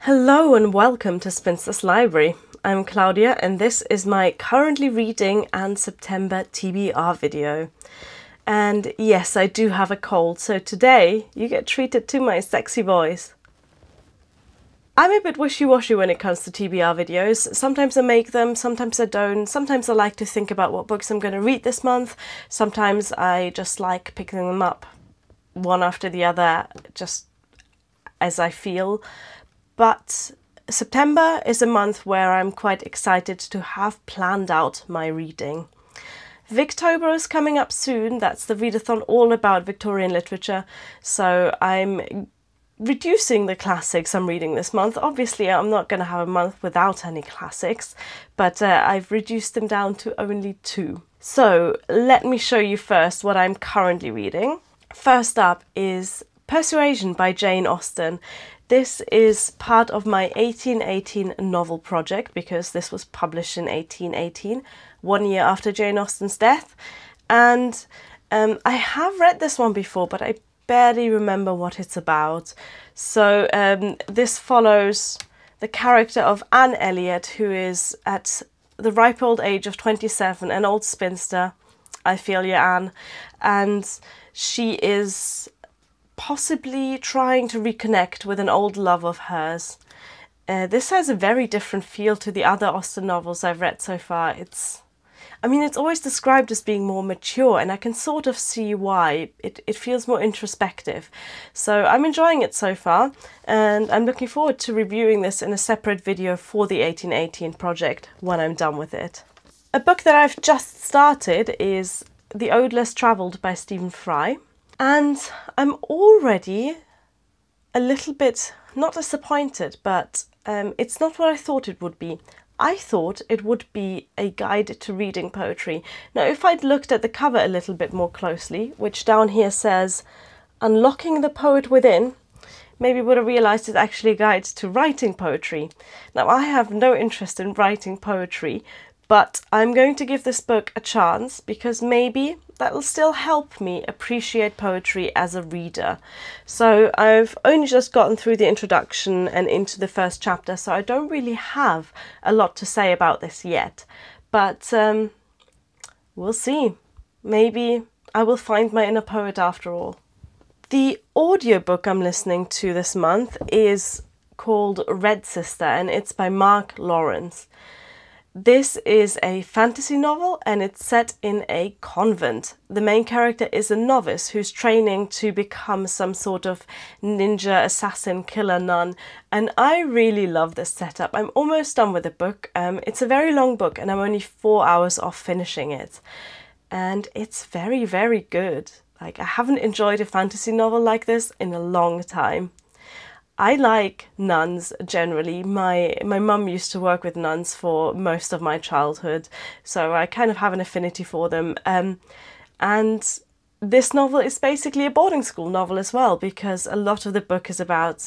Hello and welcome to Spinster's Library. I'm Claudia and this is my currently reading and September TBR video. And yes, I do have a cold, so today you get treated to my sexy voice. I'm a bit wishy-washy when it comes to TBR videos. Sometimes I make them, sometimes I don't. Sometimes I like to think about what books I'm going to read this month. Sometimes I just like picking them up one after the other, just as I feel. But September is a month where I'm quite excited to have planned out my reading. Victober is coming up soon. That's the readathon all about Victorian literature. So I'm reducing the classics I'm reading this month. Obviously, I'm not going to have a month without any classics, but I've reduced them down to only 2. So let me show you first what I'm currently reading. First up is Persuasion by Jane Austen. This is part of my 1818 novel project because this was published in 1818, 1 year after Jane Austen's death. And I have read this one before, but I barely remember what it's about. So this follows the character of Anne Elliot, who is at the ripe old age of 27, an old spinster. I feel you, Anne. And she is possibly trying to reconnect with an old love of hers. This has a very different feel to the other Austen novels I've read so far. It's always described as being more mature, and I can sort of see why. It feels more introspective. So I'm enjoying it so far, and I'm looking forward to reviewing this in a separate video for the 1818 project when I'm done with it. A book that I've just started is The Ode Less Travelled by Stephen Fry. And I'm already a little bit, not disappointed, but it's not what I thought it would be. I thought it would be a guide to reading poetry. Now, if I'd looked at the cover a little bit more closely, which down here says, Unlocking the Poet Within, maybe would have realised it's actually a guide to writing poetry. Now, I have no interest in writing poetry, but I'm going to give this book a chance because maybe that will still help me appreciate poetry as a reader. So I've only just gotten through the introduction and into the first chapter, so I don't really have a lot to say about this yet. But we'll see. Maybe I will find my inner poet after all. The audiobook I'm listening to this month is called Red Sister, and it's by Mark Lawrence. This is a fantasy novel and it's set in a convent. The main character is a novice who's training to become some sort of ninja, assassin, killer nun. And I really love this setup. I'm almost done with the book. It's a very long book and I'm only 4 hours off finishing it. And it's very, very good. Like, I haven't enjoyed a fantasy novel like this in a long time. I like nuns generally. My mum used to work with nuns for most of my childhood, so I kind of have an affinity for them. And this novel is basically a boarding school novel as well, because a lot of the book is about,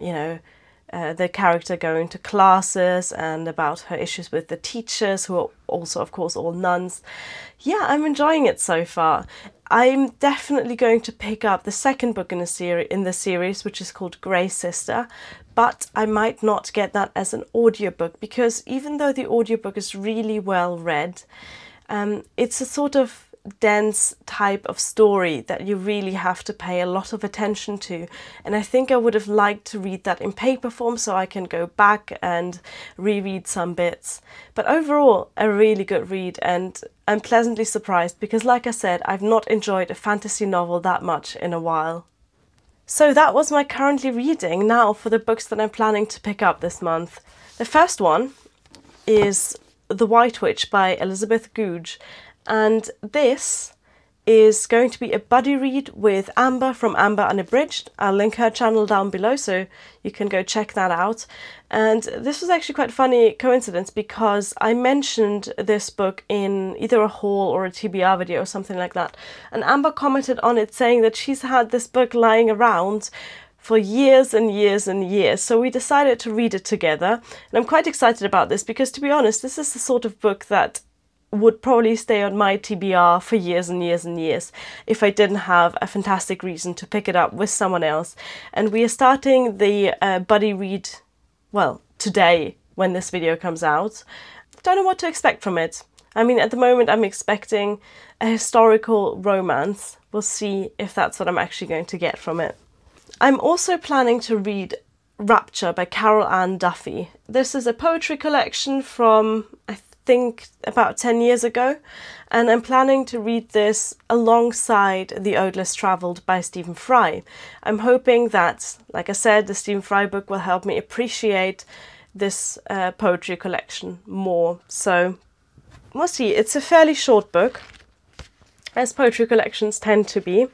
the character going to classes and about her issues with the teachers, who are also, of course, all nuns. Yeah, I'm enjoying it so far. I'm definitely going to pick up the second book in the series, which is called Grey Sister, but I might not get that as an audiobook because even though the audiobook is really well read, it's a sort of dense type of story that you really have to pay a lot of attention to, and I think I would have liked to read that in paper form so I can go back and reread some bits. But overall, a really good read, and I'm pleasantly surprised because, like I said, I've not enjoyed a fantasy novel that much in a while. So that was my currently reading. Now for the books that I'm planning to pick up this month. The first one is The White Witch by Elizabeth Goudge. And this is going to be a buddy read with Amber from Amber Unabridged. I'll link her channel down below so you can go check that out. And this was actually quite a funny coincidence because I mentioned this book in either a haul or a TBR video or something like that. And Amber commented on it saying that she's had this book lying around for years and years and years. So we decided to read it together. And I'm quite excited about this because, to be honest, this is the sort of book that would probably stay on my TBR for years and years and years if I didn't have a fantastic reason to pick it up with someone else. And we are starting the buddy read well, today when this video comes out. Don't know what to expect from it. I mean, at the moment I'm expecting a historical romance. We'll see if that's what I'm actually going to get from it. I'm also planning to read Rapture by Carol Ann Duffy. This is a poetry collection from, I think, about 10 years ago, and I'm planning to read this alongside The Ode Travelled by Stephen Fry. I'm hoping that, like I said, the Stephen Fry book will help me appreciate this poetry collection more. So we'll see. It's a fairly short book, as poetry collections tend to be.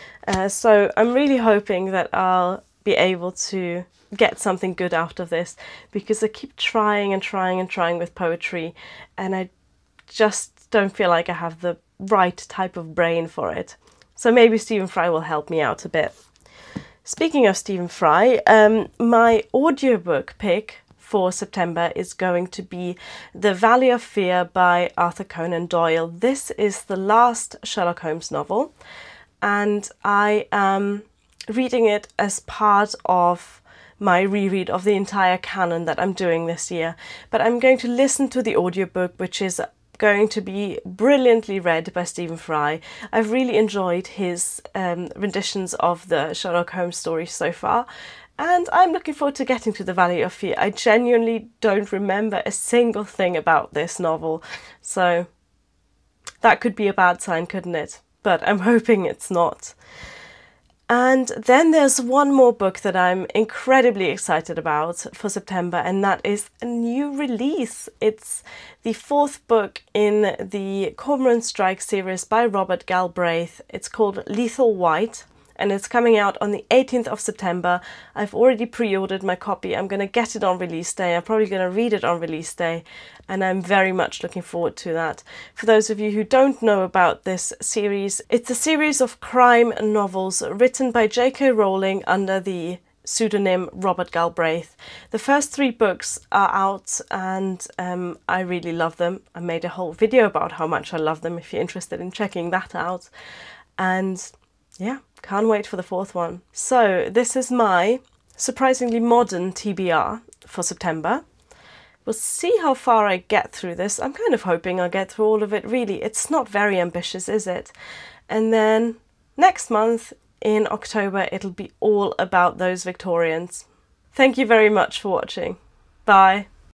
So I'm really hoping that I'll be able to get something good out of this, because I keep trying and trying and trying with poetry, and I just don't feel like I have the right type of brain for it. So maybe Stephen Fry will help me out a bit. Speaking of Stephen Fry, my audiobook pick for September is going to be The Valley of Fear by Arthur Conan Doyle. This is the last Sherlock Holmes novel, and I am reading it as part of my reread of the entire canon that I'm doing this year. But I'm going to listen to the audiobook, which is going to be brilliantly read by Stephen Fry. I've really enjoyed his renditions of the Sherlock Holmes stories so far, and I'm looking forward to getting to The Valley of Fear. I genuinely don't remember a single thing about this novel, so that could be a bad sign, couldn't it? But I'm hoping it's not. And then there's one more book that I'm incredibly excited about for September, and that is a new release. It's the fourth book in the Cormoran Strike series by Robert Galbraith. It's called Lethal White, and it's coming out on the 18th of September. I've already pre-ordered my copy. I'm going to get it on release day. I'm probably going to read it on release day, and I'm very much looking forward to that. For those of you who don't know about this series, it's a series of crime novels written by J.K. Rowling under the pseudonym Robert Galbraith. The first 3 books are out, and I really love them. I made a whole video about how much I love them if you're interested in checking that out. And yeah, can't wait for the 4th one. So this is my surprisingly modern TBR for September. We'll see how far I get through this. I'm kind of hoping I'll get through all of it, really. It's not very ambitious, is it? And then next month, in October, it'll be all about those Victorians. Thank you very much for watching. Bye.